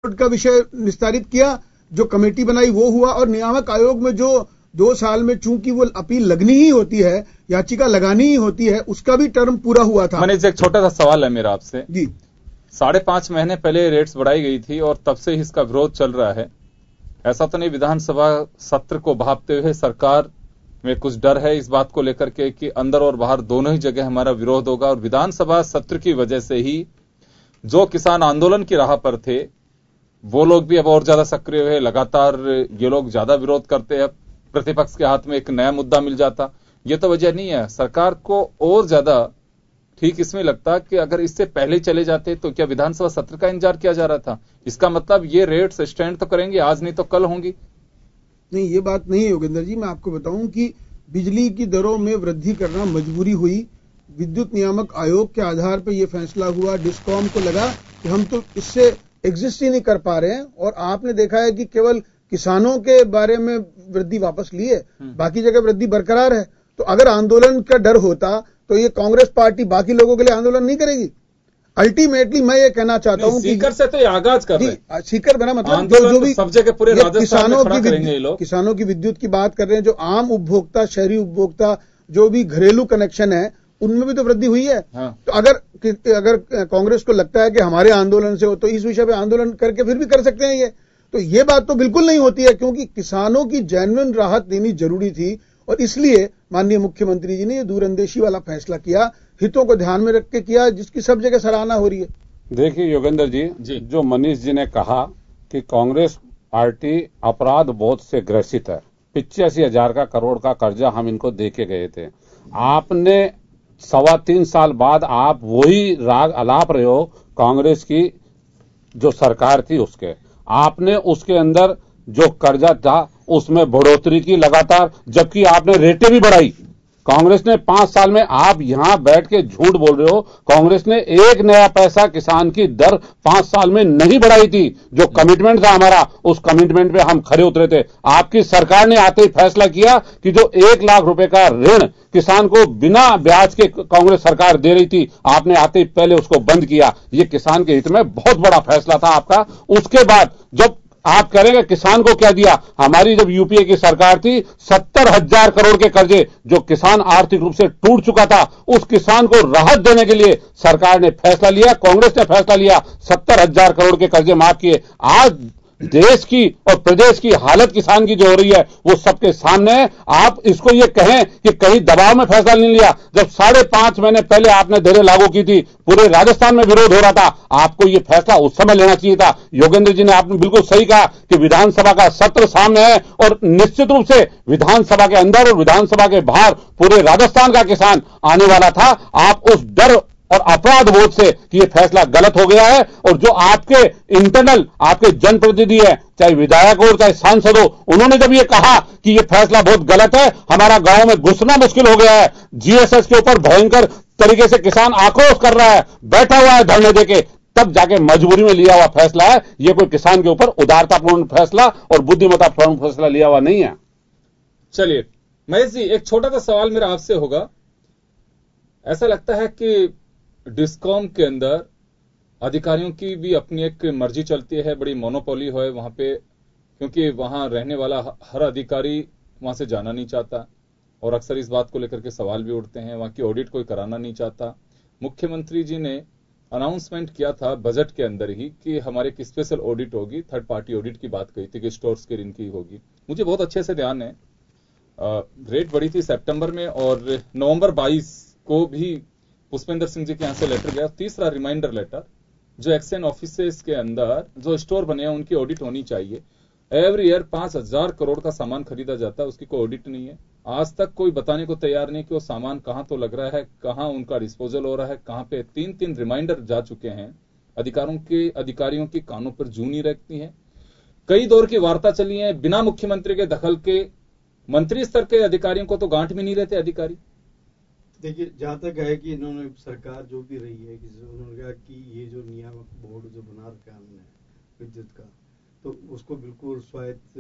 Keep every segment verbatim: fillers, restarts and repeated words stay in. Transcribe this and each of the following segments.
का विषय निस्तारित किया, जो कमेटी बनाई वो हुआ, और नियामक आयोग में जो दो साल में चूंकि वो अपील लगनी ही होती है, याचिका लगानी ही होती है, उसका भी टर्म पूरा हुआ था। मनीष, एक छोटा सा सवाल है मेरा आपसे जी। साढ़े पांच महीने पहले रेट्स बढ़ाई गई थी और तब से ही इसका विरोध चल रहा है। ऐसा तो नहीं विधानसभा सत्र को भांपते हुए सरकार में कुछ डर है इस बात को लेकर के कि अंदर और बाहर दोनों ही जगह हमारा विरोध होगा, और विधानसभा सत्र की वजह से ही जो किसान आंदोलन की राह पर थे वो लोग भी अब और ज्यादा सक्रिय हुए, लगातार ये लोग ज्यादा विरोध करते हैं, प्रतिपक्ष के हाथ में एक नया मुद्दा मिल जाता। ये तो वजह नहीं है। सरकार को और ज्यादा ठीक इसमें लगता कि अगर इससे पहले चले जाते तो क्या विधानसभा सत्र का इंतजार किया जा रहा था? इसका मतलब ये रेट्स स्टैंड तो करेंगे, आज नहीं तो कल होंगी। नहीं, ये बात नहीं है योगेंद्र जी। मैं आपको बताऊं कि बिजली की दरों में वृद्धि करना मजबूरी हुई। विद्युत नियामक आयोग के आधार पर यह फैसला हुआ। डिस्कॉम को लगा कि हम तो इससे एग्जिस्ट ही नहीं कर पा रहे हैं, और आपने देखा है कि केवल किसानों के बारे में वृद्धि वापस ली है, बाकी जगह वृद्धि बरकरार है। तो अगर आंदोलन का डर होता तो ये कांग्रेस पार्टी बाकी लोगों के लिए आंदोलन नहीं करेगी। अल्टीमेटली मैं ये कहना चाहता हूं कि सीकर से तो ये आगाज कर रहे हैं। सीकर बना मतलब जो, जो भी सब जगह पूरे राजस्थान में खड़ा करेंगे ये लोग। किसानों की विद्युत की बात कर रहे हैं, जो आम उपभोक्ता, शहरी उपभोक्ता, जो भी घरेलू कनेक्शन है, उनमें भी तो वृद्धि हुई है। हाँ। तो अगर अगर कांग्रेस को लगता है कि हमारे आंदोलन से हो तो इस विषय पे आंदोलन करके फिर भी कर सकते हैं। ये तो ये बात तो बिल्कुल नहीं होती है, क्योंकि किसानों की जेन्युइन राहत देनी जरूरी थी, और इसलिए माननीय मुख्यमंत्री जी ने ये दूरंदेशी वाला फैसला किया, हितों को ध्यान में रख के किया, जिसकी सब जगह सराहना हो रही है। देखिए योगेंद्र जी, जी, जो मनीष जी ने कहा कि कांग्रेस पार्टी अपराध बोध से ग्रसित है, पिचासी हजार का करोड़ का कर्जा हम इनको दे के गए थे। आपने सवा तीन साल बाद आप वही राग अलाप रहे हो कांग्रेस की जो सरकार थी उसके। आपने उसके अंदर जो कर्जा था उसमें बढ़ोतरी की लगातार, जबकि आपने रेटें भी बढ़ाई। कांग्रेस ने पांच साल में, आप यहां बैठ के झूठ बोल रहे हो, कांग्रेस ने एक नया पैसा किसान की दर पांच साल में नहीं बढ़ाई थी। जो कमिटमेंट था हमारा, उस कमिटमेंट पे हम खरे उतरे थे। आपकी सरकार ने आते ही फैसला किया कि जो एक लाख रुपए का ऋण किसान को बिना ब्याज के कांग्रेस सरकार दे रही थी, आपने आते ही पहले उसको बंद किया। ये किसान के हित में बहुत बड़ा फैसला था आपका। उसके बाद जब आप करेंगे किसान को क्या दिया, हमारी जब यूपीए की सरकार थी, सत्तर हजार करोड़ के कर्जे जो किसान आर्थिक रूप से टूट चुका था, उस किसान को राहत देने के लिए सरकार ने फैसला लिया, कांग्रेस ने फैसला लिया, सत्तर हजार करोड़ के कर्जे माफ किए। आज देश की और प्रदेश की हालत किसान की जो हो रही है वो सबके सामने है। आप इसको ये कहें कि कहीं दबाव में फैसला नहीं लिया, जब साढ़े पांच महीने पहले आपने दरें लागू की थी, पूरे राजस्थान में विरोध हो रहा था, आपको ये फैसला उस समय लेना चाहिए था। योगेंद्र जी ने आपने बिल्कुल सही कहा कि विधानसभा का सत्र सामने है, और निश्चित रूप से विधानसभा के अंदर और विधानसभा के बाहर पूरे राजस्थान का किसान आने वाला था। आप उस डर और अपराध बोध से कि ये फैसला गलत हो गया है, और जो आपके इंटरनल आपके जनप्रतिनिधि है, चाहे विधायक हो चाहे सांसद हो, उन्होंने जब ये कहा कि ये फैसला बहुत गलत है, हमारा गांव में घुसना मुश्किल हो गया है, जीएसएस के ऊपर भयंकर तरीके से किसान आक्रोश कर रहा है, बैठा हुआ है धरने देके, तब जाके मजबूरी में लिया हुआ फैसला है। ये कोई किसान के ऊपर उदारतापूर्ण फैसला और बुद्धिमत्तापूर्ण फैसला लिया हुआ नहीं है। चलिए महेश जी, एक छोटा सा सवाल मेरा आपसे होगा। ऐसा लगता है कि डिस्कॉम के अंदर अधिकारियों की भी अपनी एक मर्जी चलती है, बड़ी मोनोपोली है वहां पे, क्योंकि वहां रहने वाला हर अधिकारी वहां से जाना नहीं चाहता, और अक्सर इस बात को लेकर के सवाल भी उठते हैं। वहां की ऑडिट कोई कराना नहीं चाहता। मुख्यमंत्री जी ने अनाउंसमेंट किया था बजट के अंदर ही कि हमारे एक स्पेशल ऑडिट होगी, थर्ड पार्टी ऑडिट की बात कही थी कि स्टोर्स की इनकी होगी। मुझे बहुत अच्छे से ध्यान है, रेट बढ़ी थी सितंबर में, और नवंबर बाईस को भी पुष्पेंद्र सिंह जी के यहां से लेटर गया, तीसरा रिमाइंडर लेटर, जो एक्सचेंज ऑफिसेस के अंदर जो स्टोर बने हैं उनकी ऑडिट होनी चाहिए। एवरी ईयर पांच हजार करोड़ का सामान खरीदा जाता है, उसकी कोई ऑडिट नहीं है। आज तक कोई बताने को तैयार नहीं कि वो सामान कहां तो लग रहा है, कहां उनका डिस्पोजल हो रहा है, कहां पे। तीन तीन रिमाइंडर जा चुके हैं। अधिकारों के अधिकारियों की कानों पर जू नहीं रखती है। कई दौर की वार्ता चली है, बिना मुख्यमंत्री के दखल के मंत्री स्तर के अधिकारियों को तो गांठ में नहीं रहते अधिकारी। देखिए, जहां तक है कि इन्होंने सरकार जो भी रही है कि उन्होंने कहा कि ये जो नियामक बोर्ड जो बना रखा है हमने विद्युत का, तो उसको बिल्कुल स्वायत्त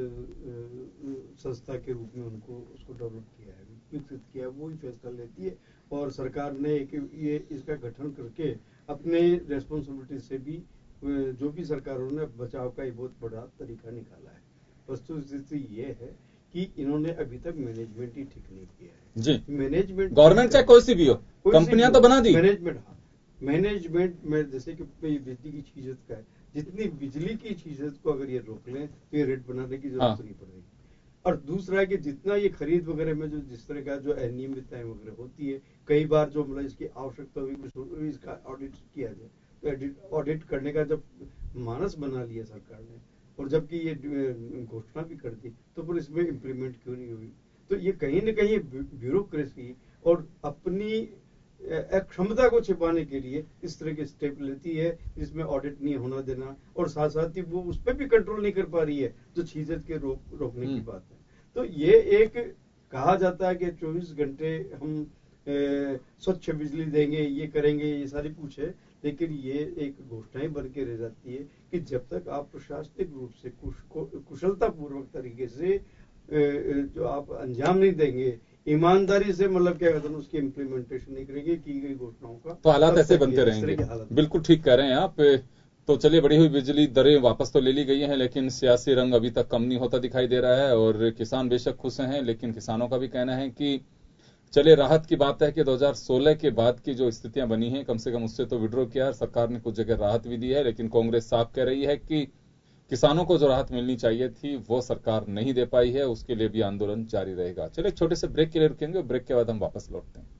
संस्था के रूप में उनको उसको डेवलप किया है, विकसित किया है, वो ही फैसला लेती है। और सरकार ने एक ये इसका गठन करके अपने रेस्पॉन्सिबिलिटी से भी जो भी सरकारों ने बचाव का एक बहुत बड़ा तरीका निकाला है। वस्तुस्थिति ये है कि इन्होंने अभी तक मैनेजमेंट ही ठीक नहीं किया है। जी, मैनेजमेंट गवर्नमेंट चाहे कोई सी भी हो, कंपनियां तो बना दी। मैनेजमेंट हाँ मैनेजमेंट में जैसे कि बिजली की चीजत का है, जितनी बिजली की चीजत को अगर ये रोक लें तो ये रेट बनाने की जरूरत हाँ। नहीं पड़ेगी। और दूसरा है कि जितना ये खरीद वगैरह में जो जिस तरह का जो अनियमितताएं वगैरह होती है, कई बार जो मतलब इसकी आवश्यकता हुई इसका ऑडिट किया जाए, तो ऑडिट करने का जब मानस बना लिया सरकार ने और जबकि ये घोषणा भी कर दी, तो फिर इसमें इम्प्लीमेंट क्यों नहीं हुई? तो ये कहीं न कहीं ब्यूरोक्रेसी और अपनी क्षमता को छिपाने के लिए इस तरह के स्टेप लेती है, जिसमें ऑडिट नहीं होना देना और साथ साथ ही वो उस पर भी कंट्रोल नहीं कर पा रही है जो चीजत के रोक रोकने की बात है। तो ये एक कहा जाता है कि चौबीस घंटे हम ए, स्वच्छ बिजली देंगे, ये करेंगे, ये सारी कुछ है, लेकिन ये एक घोषणा ही बन के रह जाती है कि जब तक आप प्रशासनिक रूप से कुशलता पूर्वक तरीके से जो आप अंजाम नहीं देंगे, ईमानदारी से मतलब क्या कहते हैं उसकी इम्प्लीमेंटेशन नहीं करेंगे की गई घोषणाओं का, तो हालात ऐसे बनते रहेंगे। बिल्कुल ठीक कह रहे हैं आप। तो चलिए, बढ़ी हुई बिजली दरें वापस तो ले ली गई हैं, लेकिन सियासी रंग अभी तक कम नहीं होता दिखाई दे रहा है और किसान बेशक खुश हैं, लेकिन किसानों का भी कहना है कि चलिए, राहत की बात है कि दो हज़ार सोलह के बाद की जो स्थितियां बनी हैं, कम से कम उससे तो विड्रॉ किया, सरकार ने कुछ जगह राहत भी दी है, लेकिन कांग्रेस साफ कह रही है कि किसानों को जो राहत मिलनी चाहिए थी वो सरकार नहीं दे पाई है, उसके लिए भी आंदोलन जारी रहेगा। चलिए, छोटे से ब्रेक के लिए रुकेंगे, ब्रेक के बाद हम वापस लौटते हैं।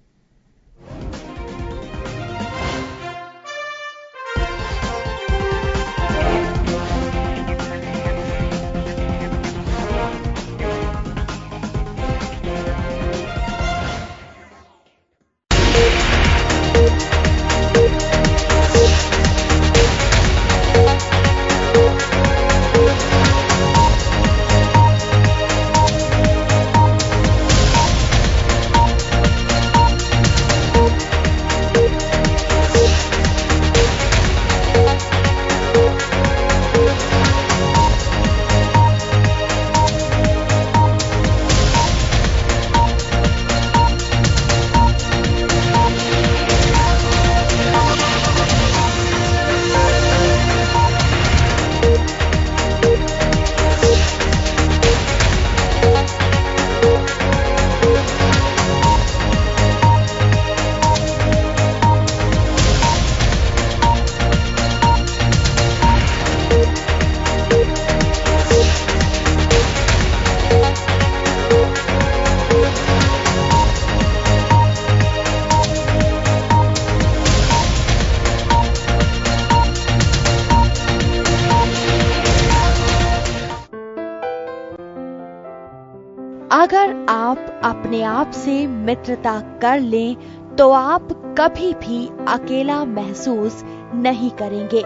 अगर आप अपने आप से मित्रता कर लें तो आप कभी भी अकेला महसूस नहीं करेंगे।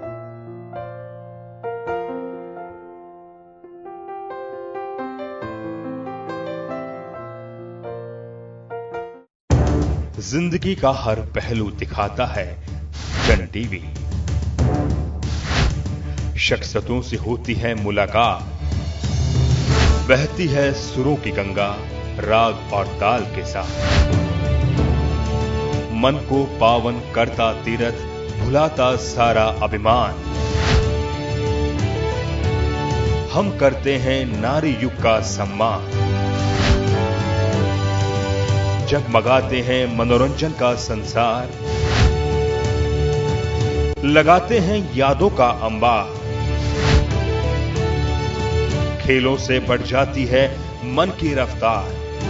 जिंदगी का हर पहलू दिखाता है जन टीवी। शख्सियतों से होती है मुलाकात, बहती है सुरों की गंगा राग और ताल के साथ। मन को पावन करता तीरथ, भुलाता सारा अभिमान। हम करते हैं नारी युग का सम्मान, जगमगाते हैं मनोरंजन का संसार, लगाते हैं यादों का अंबार। खेलों से बढ़ जाती है मन की रफ्तार।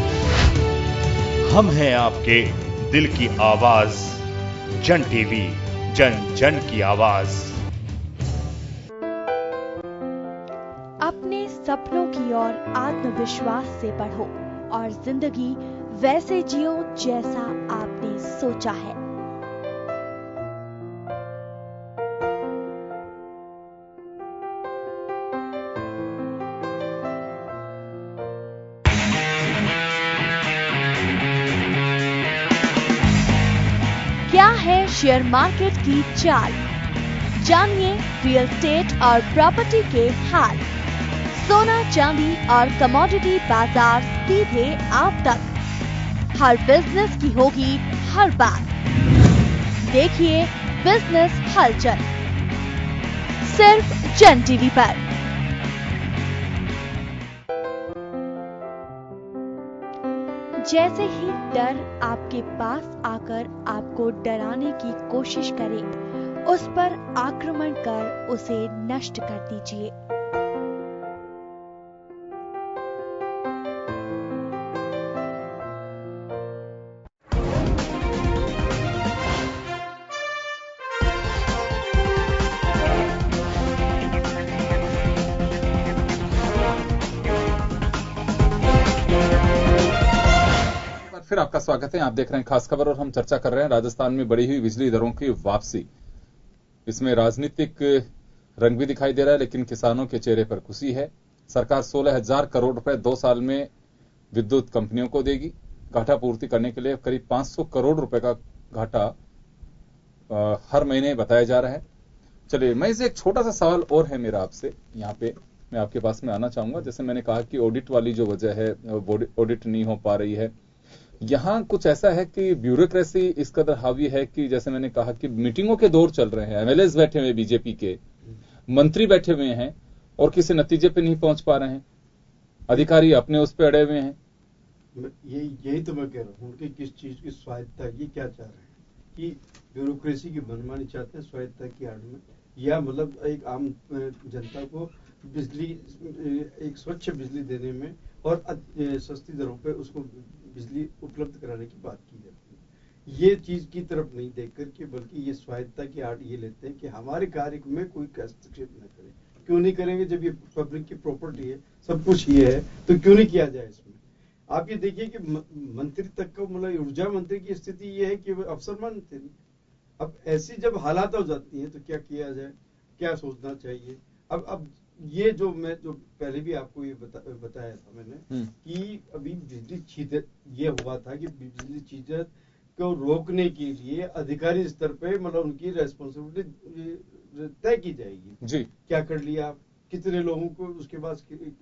हम हैं आपके दिल की आवाज, जन टीवी, जन जन की आवाज। अपने सपनों की ओर आत्मविश्वास से बढ़ो और जिंदगी वैसे जियो जैसा आपने सोचा है। क्या है शेयर मार्केट की चाल? जानिए रियल एस्टेट और प्रॉपर्टी के हाल। सोना चांदी और कमोडिटी बाजार सीधे आप तक। हर बिजनेस की होगी हर बात। देखिए बिजनेस हलचल। सिर्फ जन टीवी पर। जैसे ही डर आपके पास आकर आपको डराने की कोशिश करे, उस पर आक्रमण कर उसे नष्ट कर दीजिए। फिर आपका स्वागत है। आप देख रहे हैं खास खबर और हम चर्चा कर रहे हैं राजस्थान में बढ़ी हुई बिजली दरों की वापसी। इसमें राजनीतिक रंग भी दिखाई दे रहा है, लेकिन किसानों के चेहरे पर खुशी है। सरकार सोलह हजार करोड़ रुपए दो साल में विद्युत कंपनियों को देगी। घाटा पूर्ति करने के लिए करीब पांच सौ करोड़ रुपए का घाटा आ, हर महीने बताया जा रहा है। चलिए, मैं इसे एक छोटा सा सवाल और है मेरा आपसे, यहाँ पे मैं आपके पास में आना चाहूंगा। जैसे मैंने कहा कि ऑडिट वाली जो वजह है, ऑडिट नहीं हो पा रही है, यहां कुछ ऐसा है कि ब्यूरोक्रेसी इस कदर हावी है कि जैसे मैंने कहा कि मीटिंगों के दौर चल रहे हैं, एमएलए बैठे हुए, बीजेपी के मंत्री बैठे हुए हैं और किसी नतीजे पे नहीं पहुंच पा रहे हैं। अधिकारी अपने उस पे अड़े हुए हैं। यही यही तो मैं कह रहा हूँ, उनकी किस चीज की स्वायत्ता, ये क्या चाह रहे हैं कि ब्यूरोक्रेसी की मनमानी चाहते हैं स्वायत्ता की आड़ में, या मतलब एक आम जनता को बिजली, एक स्वच्छ बिजली देने में और सस्ती दरों पे उसको बिजली उपलब्ध कराने की बात की जाती है। ये चीज की तरफ नहीं देख करके, बल्कि ये स्वायत्ता की आड़ ये लेते हैं कि हमारे कार्य में कोई हस्तक्षेप न करे। क्यों नहीं करेंगे जब ये पब्लिक की प्रॉपर्टी है, सब कुछ ये है, तो क्यों नहीं किया जाए इसमें। आप ये देखिए कि मंत्री तक का, मतलब ऊर्जा मंत्री की स्थिति ये है कि वो अफसर मानते नहीं। अब ऐसी जब हालात हो जाती है तो क्या किया जाए, क्या सोचना चाहिए। अब अब ये जो मैं जो पहले भी आपको ये बता, बताया था मैंने कि अभी बिजली छीनत ये हुआ था कि बिजली छीनत को रोकने के लिए अधिकारी स्तर पे मतलब उनकी रेस्पॉन्सिबिलिटी तय की जाएगी जी। क्या कर लिया, कितने लोगों को उसके बाद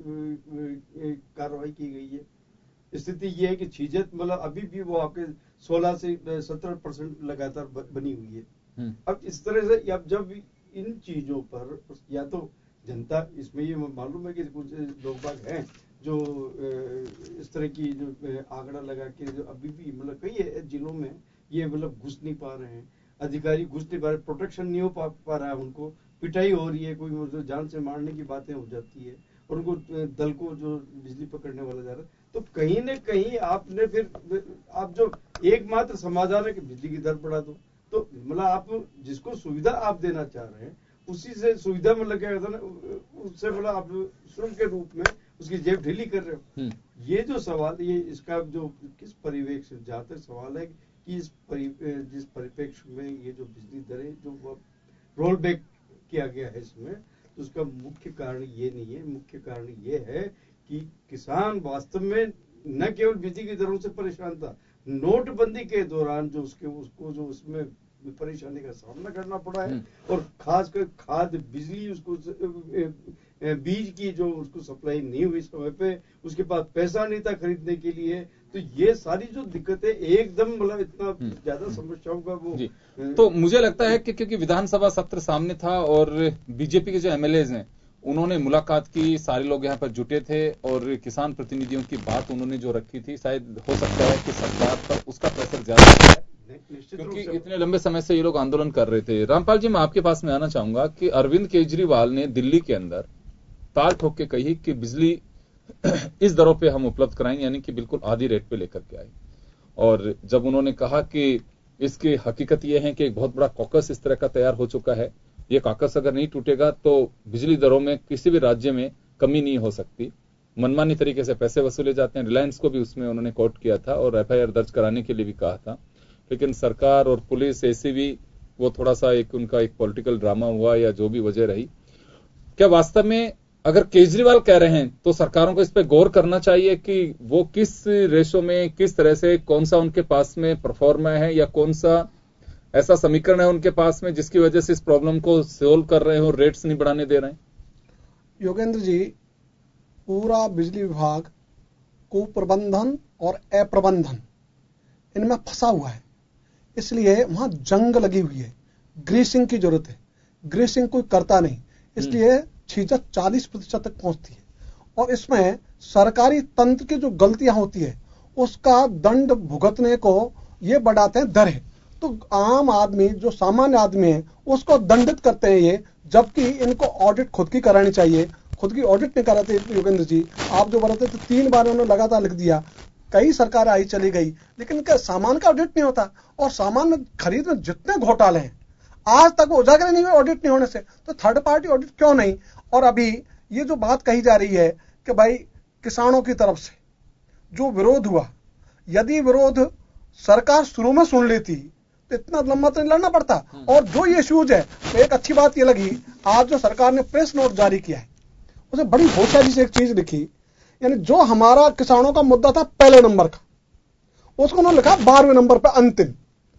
कार्रवाई की गई है। स्थिति ये है कि छीनत मतलब अभी भी वो आपके सोलह से सत्रह परसेंट लगातार बनी हुई है। अब इस तरह से अब जब इन चीजों पर या तो जनता, इसमें ये मालूम है कि कुछ लोग बाग हैं जो इस तरह की जो आंकड़ा लगा के जो अभी भी मतलब कई जिलों में ये मतलब घुस नहीं पा रहे हैं, अधिकारी घुस नहीं पा रहे, प्रोटेक्शन नहीं हो पा, पा रहा है, उनको पिटाई हो रही है, कोई जान से मारने की बातें हो जाती है और उनको दल को जो बिजली पकड़ने वाला जा रहा है। तो कहीं न कहीं आपने फिर आप जो एकमात्र समाधान है कि बिजली की दर बढ़ा दो, तो मतलब आप जिसको सुविधा आप देना चाह रहे हैं उसी से सुविधा मतलब क्या कहता है ना, उससे मतलब आप शुल्क के रूप में उसकी जेब ढीली कर रहे हो। ये जो सवाल, ये इसका जो किस परिवेश जहाँ तक सवाल है कि इस परि, जिस परिप्रेक्ष्य में ये जो बिजली दरें जो रोल बैक किया गया है इसमें, तो उसका मुख्य कारण ये नहीं है। मुख्य कारण ये है कि किसान वास्तव में न केवल बिजली की दरों से परेशान था, नोटबंदी के दौरान जो उसके उसको जो उसमें परेशानी का सामना करना पड़ा है, और खासकर खाद बिजली उसको बीज की जो उसको सप्लाई नहीं हुई समय पे, उसके पास पैसा नहीं था खरीदने के लिए। तो ये सारी जो दिक्कतें एकदम मतलब इतना ज्यादा समस्याओं का वो, तो मुझे लगता है कि क्योंकि विधानसभा सत्र सामने था और बीजेपी के जो एमएलए हैं उन्होंने मुलाकात की, सारे लोग यहाँ पर जुटे थे और किसान प्रतिनिधियों की बात उन्होंने जो रखी थी, शायद हो सकता है कि सरकार पर उसका प्रेशर ज्यादा है, क्योंकि इतने लंबे समय से ये लोग आंदोलन कर रहे थे। रामपाल जी, मैं आपके पास में आना चाहूंगा कि अरविंद केजरीवाल ने दिल्ली के अंदर ताल ठोक के कही कि बिजली इस दरों पे हम उपलब्ध कराएंगे, यानी कि बिल्कुल आधी रेट पे लेकर के आए। और जब उन्होंने कहा कि इसकी हकीकत यह है कि एक बहुत बड़ा कॉकस इस तरह का तैयार हो चुका है, ये कॉकस अगर नहीं टूटेगा तो बिजली दरों में किसी भी राज्य में कमी नहीं हो सकती, मनमानी तरीके से पैसे वसूले जाते हैं। रिलायंस को भी उसमें उन्होंने कोर्ट किया था और एफआईआर दर्ज कराने के लिए भी कहा था, लेकिन सरकार और पुलिस ऐसी भी वो थोड़ा सा एक उनका एक पॉलिटिकल ड्रामा हुआ या जो भी वजह रही। क्या वास्तव में अगर केजरीवाल कह रहे हैं तो सरकारों को इस पे गौर करना चाहिए कि वो किस रेशो में, किस तरह से, कौन सा उनके पास में परफॉर्मा है या कौन सा ऐसा समीकरण है उनके पास में जिसकी वजह से इस प्रॉब्लम को सोल्व कर रहे हो, रेट्स नहीं बढ़ाने दे रहे हैं। योगेंद्र जी, पूरा बिजली विभाग कुप्रबंधन और अप्रबंधन इनमें फंसा हुआ है, इसलिए वहां जंग लगी हुई है। ग्रीसिंग की जरूरत है, ग्रीसिंग कोई करता नहीं। इसलिए छीजत चालीस प्रतिशत तक पहुंचती है। और इसमें सरकारी तंत्र की जो गलतियां होती है उसका दंड भुगतने को ये बढ़ाते हैं दर है। तो आम आदमी जो सामान्य आदमी है उसको दंडित करते हैं ये, जबकि इनको ऑडिट खुद की करानी चाहिए। खुद की ऑडिट नहीं कराते योगेंद्र जी, आप जो बताते तो तीन बार उन्होंने लगातार लिख दिया, कई सरकार आई चली गई, लेकिन इनका सामान का ऑडिट नहीं होता। और सामान में खरीद में जितने घोटाले हैं आज तक उजागर नहीं हुए ऑडिट नहीं होने से, तो थर्ड पार्टी ऑडिट क्यों नहीं। और अभी ये जो बात कही जा रही है कि भाई किसानों की तरफ से जो विरोध हुआ, यदि विरोध सरकार शुरू में सुन लेती तो इतना लंबा तो नहीं लड़ना पड़ता। और जो ये इश्यूज है, तो एक अच्छी बात ये लगी आज जो सरकार ने प्रेस नोट जारी किया है उसे बड़ी होशियारी से एक चीज लिखी, यानी जो हमारा किसानों का मुद्दा था पहले नंबर का, उसको उन्होंने लिखा बारहवें नंबर पर अंतिम।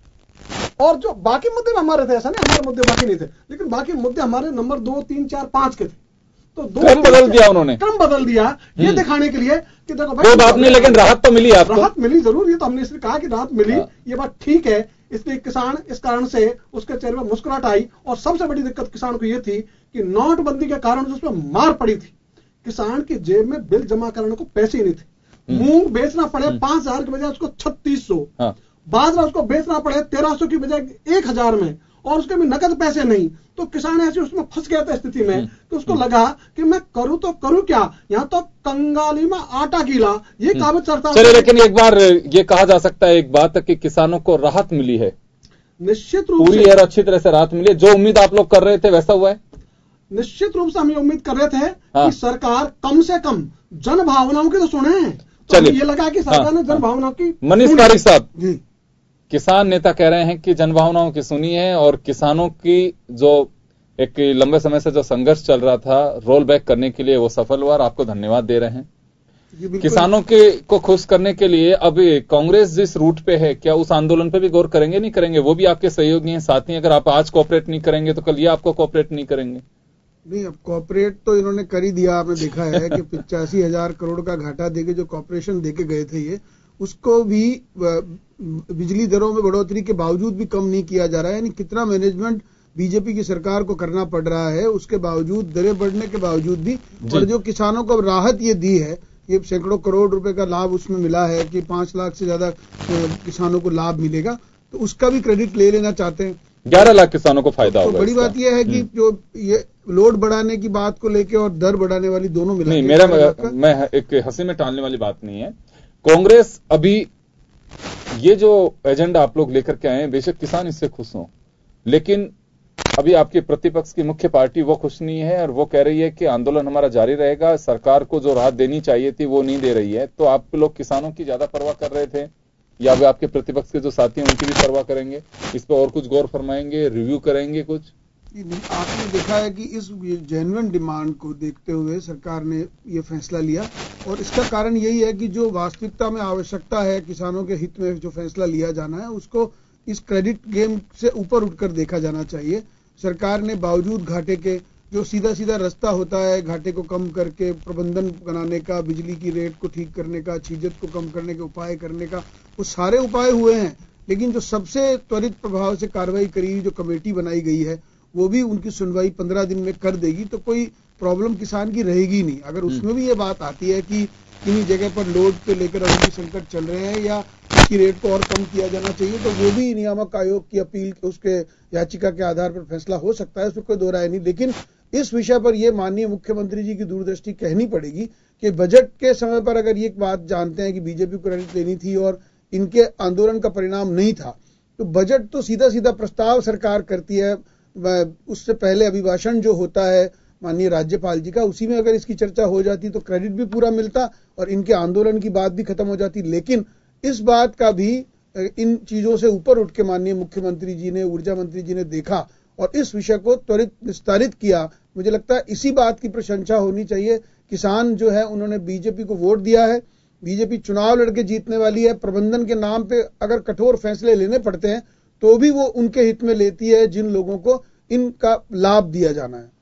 और जो बाकी मुद्दे हमारे थे, ऐसा नहीं हमारे मुद्दे बाकी नहीं थे, लेकिन बाकी मुद्दे हमारे नंबर दो तीन चार पांच के थे। तो दो क्रम बदल दिया उन्होंने, क्रम बदल दिया ये दिखाने के लिए कि देखो भाई कोई बात नहीं, लेकिन राहत तो मिली आपको। राहत मिली जरूर, ये तो हमने इसलिए कहा कि राहत मिली, ये बात ठीक है। इसलिए किसान इस कारण से उसके चेहरे पर मुस्कुराहट आई। और सबसे बड़ी दिक्कत किसान को यह थी कि नोटबंदी के कारण जो उसमें मार पड़ी थी, किसान की जेब में बिल जमा कराने को पैसे ही नहीं थे। मूंग बेचना पड़े पांच हजार के बजाय उसको छत्तीस सौ, बाजरा उसको बेचना पड़े तेरह सौ की बजाय एक हजार में, और उसके भी नकद पैसे नहीं। तो किसान ऐसे उसमें फंस गया था स्थिति में कि उसको लगा कि मैं करूं तो करूं क्या, यहां तो कंगाली में आटा गीला, ये कहावत चलता। चलिए, लेकिन एक बार ये कहा जा सकता है एक बात कि किसानों को राहत मिली है, निश्चित रूप पूरी और अच्छी तरह से राहत मिली है। जो उम्मीद आप लोग कर रहे थे वैसा हुआ है? निश्चित रूप से हम ये उम्मीद कर रहे थे हाँ। कि सरकार कम से कम जन भावनाओं की तो सुने। तो चलिए, ये लगा कि सरकार हाँ, ने जन भावनाओं की। मनीष पारिक साहब जी, किसान नेता कह रहे हैं कि जनभावनाओं की सुनी है और किसानों की जो एक लंबे समय से जो संघर्ष चल रहा था रोल बैक करने के लिए वो सफल हुआ और आपको धन्यवाद दे रहे हैं। किसानों के को खुश करने के लिए अब कांग्रेस जिस रूट पे है, क्या उस आंदोलन पे भी गौर करेंगे नहीं करेंगे? वो भी आपके सहयोगी हैं, साथी। अगर आप आज कोऑपरेट नहीं करेंगे तो कल ये आपको कोऑपरेट नहीं करेंगे। नहीं, अब कॉपरेट तो इन्होंने कर ही दिया। आपने देखा है कि पिचासी हजार करोड़ का घाटा देके जो कॉर्पोरेशन देके गए थे, ये उसको भी बिजली दरों में बढ़ोतरी के बावजूद भी कम नहीं किया जा रहा है। यानी कितना मैनेजमेंट बीजेपी की सरकार को करना पड़ रहा है, उसके बावजूद, दरें बढ़ने के बावजूद भी। और जो किसानों को राहत ये दी है, ये सैकड़ों करोड़ रुपए का लाभ उसमें मिला है कि पांच लाख से ज्यादा किसानों को लाभ मिलेगा, तो उसका भी क्रेडिट ले लेना चाहते हैं। ग्यारह लाख किसानों को फायदा होगा। तो बड़ी बात यह है कि जो ये लोड बढ़ाने की बात को लेके और दर बढ़ाने वाली दोनों मिला। नहीं, मेरा मैं एक हंसी में टालने वाली बात नहीं है। कांग्रेस अभी ये जो एजेंडा आप लोग लेकर के आए हैं, बेशक किसान इससे खुश हों, लेकिन अभी आपके प्रतिपक्ष की मुख्य पार्टी वो खुश नहीं है और वो कह रही है कि आंदोलन हमारा जारी रहेगा, सरकार को जो राहत देनी चाहिए थी वो नहीं दे रही है। तो आप लोग किसानों की ज्यादा परवाह कर रहे थे या वे आपके प्रतिपक्ष के जो साथी हैं उनकी भी परवाह करेंगे? इस पर और कुछ गौर फरमाएंगे, रिव्यू करेंगे कुछ? आपने देखा है कि इस जेन्युइन डिमांड को देखते हुए सरकार ने ये फैसला लिया, और इसका कारण यही है कि जो वास्तविकता में आवश्यकता है, किसानों के हित में जो फैसला लिया जाना है, उसको इस क्रेडिट गेम से ऊपर उठकर देखा जाना चाहिए। सरकार ने बावजूद घाटे के, जो सीधा सीधा रास्ता होता है घाटे को कम करके प्रबंधन बनाने का, बिजली की रेट को ठीक करने का, छीजत को कम करने के उपाय करने का, वो सारे उपाय हुए हैं। लेकिन जो सबसे त्वरित प्रभाव से कार्रवाई करी, जो कमेटी बनाई गई है, वो भी उनकी सुनवाई पंद्रह दिन में कर देगी, तो कोई प्रॉब्लम किसान की रहेगी नहीं। अगर उसमें भी ये बात आती है कि किन्हीं जगह पर लोड पे लेकर अभी भी संकट चल रहे हैं या इसकी रेट को और कम किया जाना चाहिए, तो वो भी नियामक आयोग की अपील, उसके याचिका के आधार पर फैसला हो सकता है, उसमें कोई दो राय नहीं। लेकिन इस विषय पर यह माननीय मुख्यमंत्री जी की दूरदृष्टि कहनी पड़ेगी कि बजट के समय पर अगर ये बात जानते हैं कि बीजेपी को क्रेडिट लेनी थी और इनके आंदोलन का परिणाम नहीं था, तो बजट तो सीधा सीधा प्रस्ताव सरकार करती है, उससे पहले अभिभाषण जो होता है माननीय राज्यपाल जी का, उसी में अगर इसकी चर्चा हो जाती तो क्रेडिट भी पूरा मिलता और इनके आंदोलन की बात भी खत्म हो जाती। लेकिन इस बात का भी, इन चीजों से ऊपर उठ के माननीय मुख्यमंत्री जी ने, ऊर्जा मंत्री जी ने देखा और इस विषय को त्वरित विस्तारित किया। मुझे लगता है इसी बात की प्रशंसा होनी चाहिए। किसान जो है उन्होंने बीजेपी को वोट दिया है, बीजेपी चुनाव लड़के जीतने वाली है। प्रबंधन के नाम पे अगर कठोर फैसले लेने पड़ते हैं तो भी वो उनके हित में लेती है जिन लोगों को इनका लाभ दिया जाना है।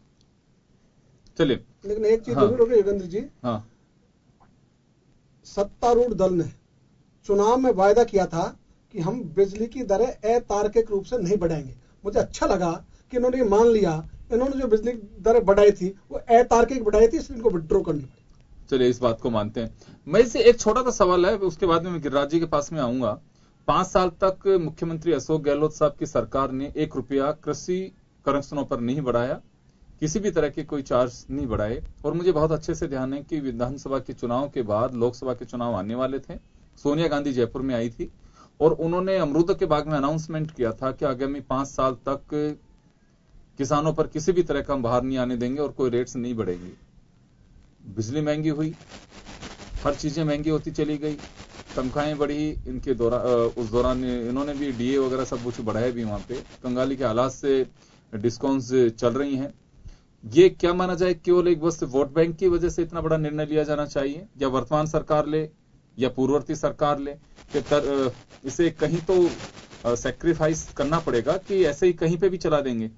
चलिए, लेकिन एक चीज जरूर होगी योगेंद्र जी, हाँ। सत्तारूढ़ दल ने चुनाव में वायदा किया था कि हम बिजली की दरें अतार्किक रूप से नहीं बढ़ाएंगे। मुझे अच्छा लगा कि इन्होंने मान लिया इन्होंने जो बिजली दरें बढ़ाई थी वो अतार्किक बढ़ाई थी, इसलिए इनको विड्रॉ करनी पड़ी। चलिए इस बात को मानते हैं। मैं इसे एक छोटा सा सवाल है, उसके बाद में मैं गिरिराज जी के पास में आऊंगा। पांच साल तक मुख्यमंत्री अशोक गहलोत साहब की सरकार ने एक रुपया कृषि कनेक्शनों पर नहीं बढ़ाया, किसी भी तरह के कोई चार्ज नहीं बढ़ाए। और मुझे बहुत अच्छे से ध्यान है कि विधानसभा के चुनाव के बाद लोकसभा के चुनाव आने वाले थे। सोनिया गांधी जयपुर में आई थी और उन्होंने अमरूद के बाग में अनाउंसमेंट किया था कि आगामी पांच साल तक किसानों पर किसी भी तरह का हम बाहर नहीं आने देंगे और कोई रेट्स नहीं बढ़ेगी। बिजली महंगी हुई, हर चीजें महंगी होती चली गई, तनख्वाहें बढ़ी। इनके दौरान उस दौरान इन्होंने भी डीए वगैरह सब कुछ बढ़ाया भी वहां पे। कंगाली के हालात से डिस्काउंट्स चल रही हैं। ये क्या माना जाए, केवल एक बस वोट बैंक की वजह से इतना बड़ा निर्णय लिया जाना चाहिए, या वर्तमान सरकार ले या पूर्ववर्ती सरकार ले कि तर, इसे कहीं तो सेक्रीफाइस करना पड़ेगा कि ऐसे ही कहीं पे भी चला देंगे?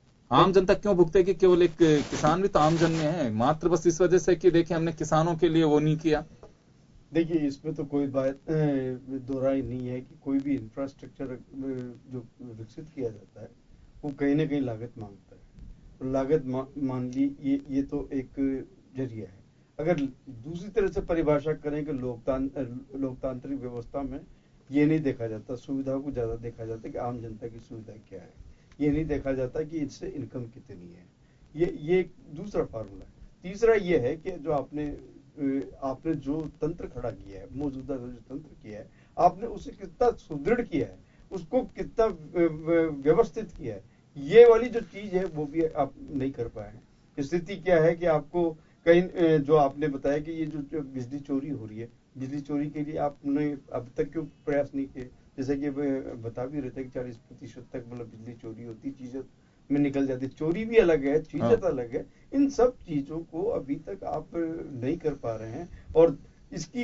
आम जनता क्यों भुगतेगी? केवल एक किसान भी तो आम जन में है, मात्र बस इस वजह से कि देखिए हमने किसानों के लिए वो नहीं किया। देखिए इसमें तो कोई बात दोहराई नहीं है कि कोई भी इंफ्रास्ट्रक्चर जो विकसित किया जाता है वो कहीं ना कहीं लागत मांगता है। तो लागत मा, मान ली ये ये तो एक जरिया है। अगर दूसरी तरह से परिभाषा करें कि लोकतांत्रिक लोकतांत्रिक व्यवस्था में ये नहीं देखा जाता, सुविधाओं को ज्यादा देखा जाता है कि आम जनता की सुविधा क्या है, ये नहीं देखा जाता कि इससे इनकम कितनी है। ये ये दूसरा फार्मूला है। तीसरा ये है कि जो आपने आपने जो तंत्र खड़ा किया है, मौजूदा जो तंत्र किया है, आपने उसे कितना सुदृढ़ किया है, उसको कितना व्यवस्थित किया है, ये वाली जो चीज है वो भी आप नहीं कर पाए हैं। स्थिति क्या है कि आपको कहीं जो आपने बताया कि ये जो बिजली चोरी हो रही है, बिजली चोरी के लिए आपने अब तक क्यों प्रयास नहीं किए? जैसे कि बता भी रहे थे कि चालीस प्रतिशत तक मतलब बिजली चोरी होती, चीजें में निकल जाती। चोरी भी अलग है, चीजें हाँ। अलग है। इन सब चीजों को अभी तक आप नहीं कर पा रहे हैं और इसकी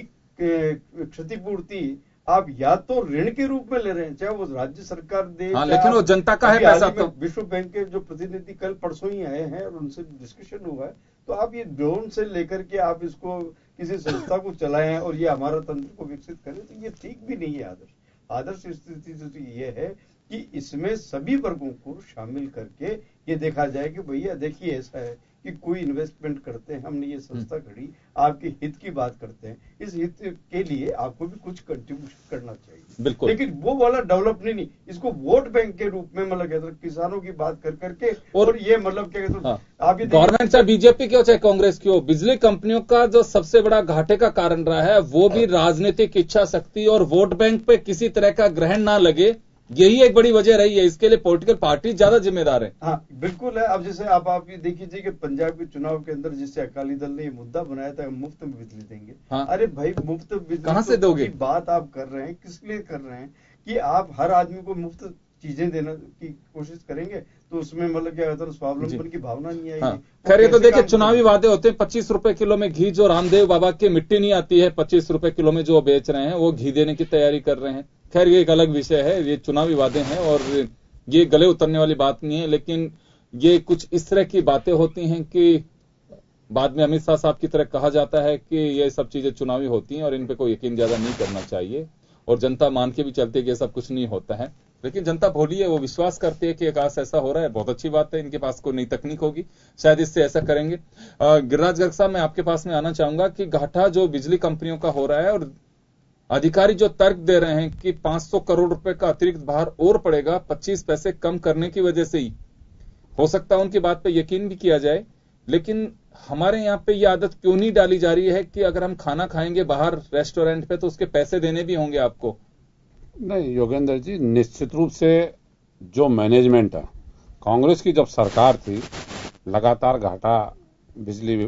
क्षतिपूर्ति आप या तो ऋण के रूप में ले रहे हैं, चाहे वो राज्य सरकार दे हाँ, लेकिन वो जनता का है पैसा। तो विश्व बैंक के जो प्रतिनिधि कल परसों ही आए हैं और उनसे डिस्कशन हुआ है, तो आप ये लोन से लेकर के आप इसको किसी संस्था को चलाएं और ये हमारा तंत्र को विकसित करें, तो ये ठीक भी नहीं है। आदर्श आदर्श स्थिति तो ये है कि इसमें सभी वर्गों को शामिल करके ये देखा जाए कि भैया देखिए ऐसा है कि कोई इन्वेस्टमेंट करते हैं, हमने ये संस्था खड़ी, आपके हित की बात करते हैं, इस हित के लिए आपको भी कुछ कंट्रीब्यूशन करना चाहिए। बिल्कुल। लेकिन वो वाला डेवलप नहीं, नहीं इसको वोट बैंक के रूप में मतलब कहते हैं किसानों की बात कर करके और, और ये मतलब क्या कहते हैं आप ये गवर्नमेंट चाहे बीजेपी की हो चाहे कांग्रेस की हो, बिजली कंपनियों का जो सबसे बड़ा घाटे का कारण रहा है वो भी राजनीतिक इच्छा शक्ति और वोट बैंक पे किसी तरह का ग्रहण ना लगे, यही एक बड़ी वजह रही है। इसके लिए पॉलिटिकल पार्टी ज्यादा जिम्मेदार है। हाँ बिल्कुल है। अब जैसे आप आप ये देखिए कि पंजाब के चुनाव के अंदर जिससे अकाली दल ने ये मुद्दा बनाया था मुफ्त में बिजली देंगे। हाँ। अरे भाई मुफ्त बिजली कहां से दोगे? बात आप कर रहे हैं, किस लिए कर रहे हैं कि आप हर आदमी को मुफ्त चीजें देने की कोशिश करेंगे तो उसमें मतलब क्या होता है, स्वावलंबन की भावना नहीं आएगी। हाँ। खैर ये तो देखिए चुनावी वादे होते हैं। पच्चीस रुपए किलो में घी जो रामदेव बाबा की मिट्टी नहीं आती है, पच्चीस रुपए किलो में जो बेच रहे हैं वो घी देने की तैयारी कर रहे हैं। खैर ये एक अलग विषय है, ये चुनावी वादे हैं और ये गले उतरने वाली बात नहीं है। लेकिन ये कुछ इस तरह की बातें होती हैं कि बाद में अमित शाह साहब की तरह कहा जाता है कि ये सब चीजें चुनावी होती हैं और इन पे कोई यकीन ज्यादा नहीं करना चाहिए और जनता मान के भी चलती है कि ये सब कुछ नहीं होता है। लेकिन जनता भोली है, वो विश्वास करती है कि आकाश ऐसा हो रहा है, बहुत अच्छी बात है। इनके पास कोई नई तकनीक होगी, शायद इससे ऐसा करेंगे। गिरिराज गर्ग साहब, मैं आपके पास में आना चाहूंगा कि घाटा जो बिजली कंपनियों का हो रहा है और अधिकारी जो तर्क दे रहे हैं कि पांच सौ करोड़ रुपए का अतिरिक्त भार और पड़ेगा पच्चीस पैसे कम करने की वजह से ही, हो सकता है उनकी बात पे यकीन भी किया जाए। लेकिन हमारे यहाँ पे ये आदत क्यों नहीं डाली जा रही है कि अगर हम खाना खाएंगे बाहर रेस्टोरेंट पे तो उसके पैसे देने भी होंगे आपको? नहीं योगेंद्र जी, निश्चित रूप से जो मैनेजमेंट है, कांग्रेस की जब सरकार थी लगातार घाटा बिजली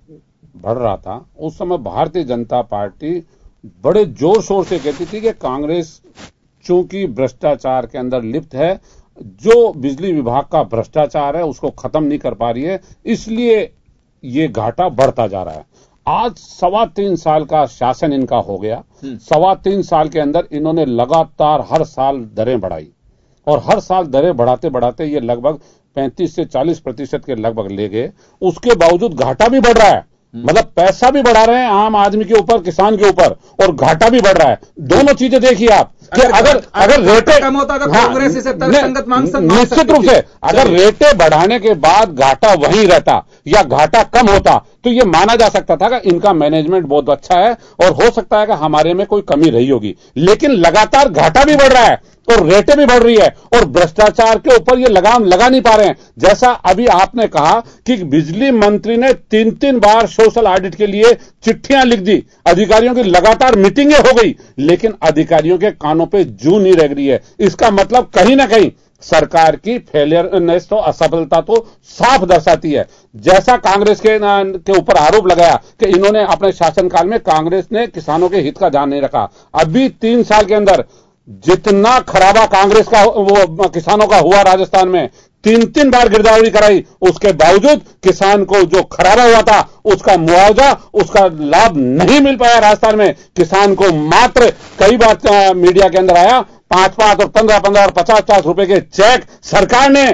बढ़ रहा था, उस समय भारतीय जनता पार्टी बड़े जोर शोर से कहती थी कि कांग्रेस चूंकि भ्रष्टाचार के अंदर लिप्त है, जो बिजली विभाग का भ्रष्टाचार है उसको खत्म नहीं कर पा रही है, इसलिए ये घाटा बढ़ता जा रहा है। आज सवा तीन साल का शासन इनका हो गया, सवा तीन साल के अंदर इन्होंने लगातार हर साल दरें बढ़ाई और हर साल दरें बढ़ाते बढ़ाते ये लगभग पैंतीस से चालीस प्रतिशत के लगभग ले गए। उसके बावजूद घाटा भी बढ़ रहा है, मतलब पैसा भी बढ़ा रहे हैं आम आदमी के ऊपर, किसान के ऊपर, और घाटा भी बढ़ रहा है। दोनों चीजें देखिए आप। कि अगर अगर रेटे कम होता तो कांग्रेस इसे तर्कसंगत मान सकती, निश्चित रूप से अगर रेटे बढ़ाने के बाद घाटा वहीं रहता या घाटा कम होता तो ये माना जा सकता था कि इनका मैनेजमेंट बहुत अच्छा है और हो सकता है कि हमारे में कोई कमी रही होगी। लेकिन लगातार घाटा भी बढ़ रहा है और रेटें भी बढ़ रही है और भ्रष्टाचार के ऊपर ये लगाम लगा नहीं पा रहे हैं। जैसा अभी आपने कहा कि बिजली मंत्री ने तीन तीन बार सोशल ऑडिट के लिए चिट्ठियां लिख दी, अधिकारियों की लगातार मीटिंगें हो गई, लेकिन अधिकारियों के कानों पे जू नहीं रह रही है। इसका मतलब कहीं ना कहीं सरकार की फेलियरनेस तो, असफलता तो साफ दर्शाती है। जैसा कांग्रेस के के ऊपर आरोप लगाया कि इन्होंने अपने शासनकाल में कांग्रेस ने किसानों के हित का ध्यान नहीं रखा, अभी तीन साल के अंदर जितना खराबा कांग्रेस का वो किसानों का हुआ राजस्थान में, तीन तीन बार गिरदावरी कराई, उसके बावजूद किसान को जो खराबा हुआ था उसका मुआवजा, उसका लाभ नहीं मिल पाया। राजस्थान में किसान को मात्र कई बार मीडिया के अंदर आया पांच पांच और पंद्रह पंद्रह और पचास पचास रुपए के चेक सरकार ने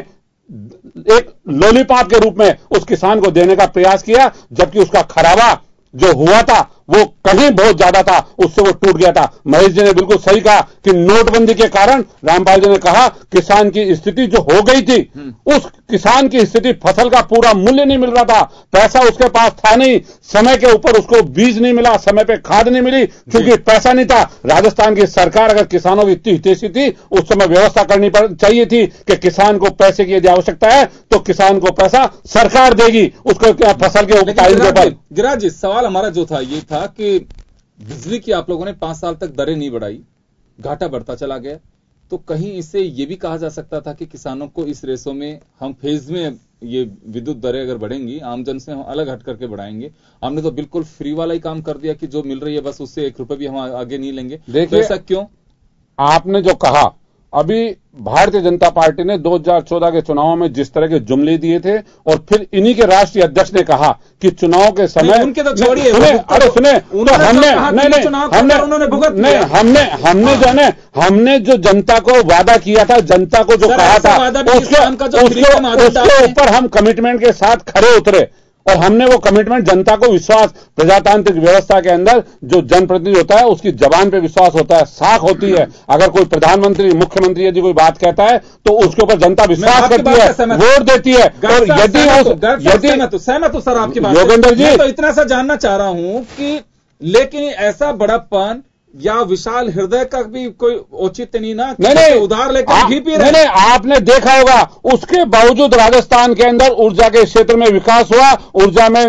एक लॉलीपॉप के रूप में उस किसान को देने का प्रयास किया, जबकि उसका खराबा जो हुआ था वो कहीं बहुत ज्यादा था, उससे वो टूट गया था। महेश जी ने बिल्कुल सही कहा कि नोटबंदी के कारण, रामपाल जी ने कहा, किसान की स्थिति जो हो गई थी, उस किसान की स्थिति, फसल का पूरा मूल्य नहीं मिल रहा था, पैसा उसके पास था नहीं, समय के ऊपर उसको बीज नहीं मिला, समय पे खाद नहीं मिली, क्योंकि पैसा नहीं था। राजस्थान की सरकार अगर किसानों की इतनी हितैषी थी, उस समय व्यवस्था करनी चाहिए थी कि किसान को पैसे की यदि आवश्यकता है तो किसान को पैसा सरकार देगी उसको फसल के ऊपर। गिरिराज जी, सवाल हमारा जो था ये था कि बिजली की आप लोगों ने पांच साल तक दरें नहीं बढ़ाई, घाटा बढ़ता चला गया, तो कहीं इससे यह भी कहा जा सकता था कि किसानों को इस रेसों में हम फेज में ये विद्युत दरें अगर बढ़ेंगी, आमजन से हम अलग हट करके बढ़ाएंगे। हमने तो बिल्कुल फ्री वाला ही काम कर दिया कि जो मिल रही है बस उससे एक रुपए भी हम आगे नहीं लेंगे। देखिए, ऐसा क्यों? आपने जो कहा, अभी भारतीय जनता पार्टी ने दो हज़ार चौदह के चुनावों में जिस तरह के जुमले दिए थे और फिर इन्हीं के राष्ट्रीय अध्यक्ष ने कहा कि चुनाव के समय, उनके तो छोड़िए, सुने, अरे सुने, तो हमने नहीं नहीं हमने नहीं हमने हमने जो है हमने जो जनता को वादा किया था, जनता को जो कहा था, उसके ऊपर हम कमिटमेंट के साथ खड़े उतरे और हमने वो कमिटमेंट, जनता को विश्वास, प्रजातांत्रिक व्यवस्था के अंदर जो जनप्रतिनिधि होता है उसकी जबान पे विश्वास होता है, साख होती है। अगर कोई प्रधानमंत्री, मुख्यमंत्री यदि कोई बात कहता है तो उसके ऊपर जनता विश्वास करती है, वोट देती है। और यदि यदि सहमत हूं सर आपकी बात, योगेंद्र जी, तो इतना सा जानना चाह रहा हूं कि लेकिन ऐसा बड़प्पन या विशाल हृदय का भी कोई औचित्य नहीं ना, नहीं नहीं उधार लेकर घी पी रहे। नहीं नहीं, आपने देखा होगा उसके बावजूद राजस्थान के अंदर ऊर्जा के क्षेत्र में विकास हुआ, ऊर्जा में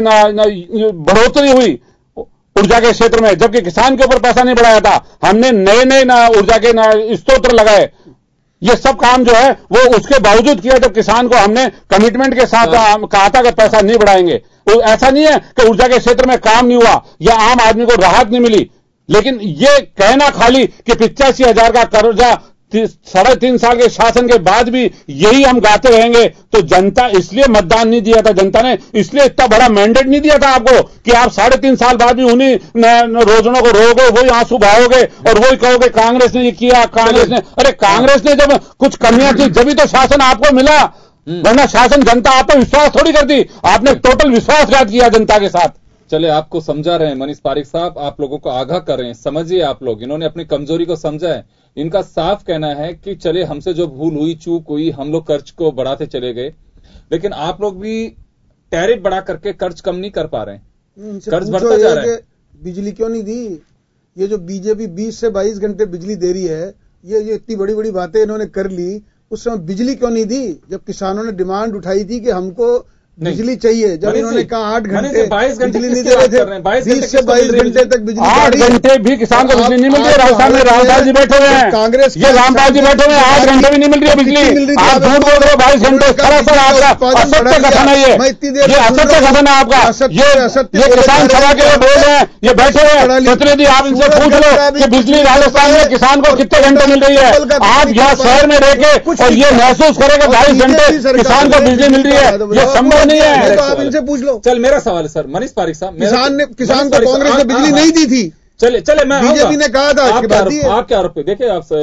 बढ़ोतरी हुई ऊर्जा के क्षेत्र में, जबकि किसान के ऊपर पैसा नहीं बढ़ाया था। हमने नए नए ऊर्जा के स्त्रोत लगाए, ये सब काम जो है वो उसके बावजूद किया जब किसान को हमने कमिटमेंट के साथ कहा था कि पैसा नहीं बढ़ाएंगे। ऐसा नहीं है कि ऊर्जा के क्षेत्र में काम नहीं हुआ या आम आदमी को राहत नहीं मिली, लेकिन ये कहना खाली कि पिचासी हजार का कर्जा साढ़े तीन साल के शासन के बाद भी यही हम गाते रहेंगे, तो जनता इसलिए मतदान नहीं दिया था, जनता ने इसलिए इतना बड़ा मैंडेट नहीं दिया था आपको कि आप साढ़े तीन साल बाद भी उन्हीं रोजनों को रोगे, वही आंसू बहाओगे और वही कहोगे कांग्रेस ने ये किया, कांग्रेस ने। अरे कांग्रेस ने जब कुछ कमियां थी जब तो शासन आपको मिला, वरना शासन जनता आप पर विश्वास थोड़ी करती। आपने टोटल विश्वासघात किया जनता के साथ। चले, आपको समझा रहे हैं मनीष पारिक साहब, आप लोगों को आगाह कर रहे हैं, समझिए आप लोग, इन्होंने अपनी कमजोरी को समझा है। इनका साफ कहना है कि चले हमसे जो भूल हुई, चूक हुई, हम लोग कर्ज को बढ़ाते चले गए, लेकिन आप लोग भी टैरिफ बढ़ा करके कर्ज कम नहीं कर पा रहे हैं, कर्ज बढ़ता जा रहा है। बिजली क्यों नहीं दी? ये जो बीजेपी बीस से बाईस घंटे बिजली दे रही है, ये ये इतनी बड़ी बड़ी बातें इन्होंने कर ली, उस समय बिजली क्यों नहीं दी जब किसानों ने डिमांड उठाई थी कि हमको बिजली चाहिए? जब इन्होंने कहा आठ घंटे बिजली नहीं दे रहे थे, बीस से बाईस घंटे तक बिजली, आठ घंटे भी किसान को बिजली नहीं मिल रही है। राजस्थान में रामपाल जी बैठे हुए हैं, कांग्रेस ये रामपाल जी बैठे हुए हैं, आठ घंटे भी नहीं मिल रही है बिजली। आप झूठ बोल रहे हो, बाईस घंटे सरासर आपका असत्य कथन है, ये ये असत्य कथन है आपका। ये ये किसान सभा के लिए बोल रहे हैं, ये बैठे हुए प्रतिनिधि, आप इनसे पूछ लो कि बिजली राजस्थान में किसान को कितने घंटे मिल रही है। आप यहाँ शहर में रह के और ये महसूस करेगा बाईस घंटे किसान को बिजली मिल रही है, ये संभव नहीं है। से पूछ लो। चल, मेरा सवाल है सर, मनीष पारिक साहब, किसान ने किसान को कांग्रेस ने बिजली नहीं दी थी। चले चले मैं बीजेपी ने कहा था आप क्या आरोप है? देखिए, आप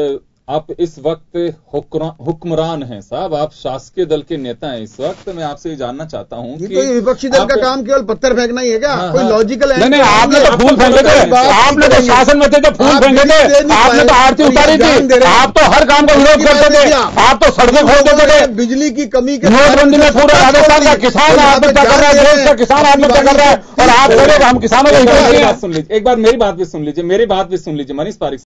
आप इस वक्त हुक्रा- हुक्मरान हैं साहब, आप शासकीय दल के नेता हैं इस वक्त। मैं आपसे ये जानना चाहता हूं ये कि तो विपक्षी दल आप- का काम केवल पत्थर फेंकना ही है क्या? हाँ, कोई हाँ। लॉजिकल नहीं नहीं, आपने तो फूल फेंके थे, आपने तो शासन में थे तो फूल फेंके थे, आपने तो आरती उतारी थी, आप तो हर काम का विरोध करते थे, आप तो सड़कें खोल देते थे। बिजली की कमी के नोटबंदी में पूरा राजस्थान का किसान आत्महत्या कर रहा है, देश का किसान आत्महत्या कर रहा है, और आप कह रहे हो हम किसानों को हित मेरी नहीं बात है। सुन लीजिए, एक बार मेरी बात भी सुन लीजिए, मेरी बात भी सुन लीजिए मनीष पारिक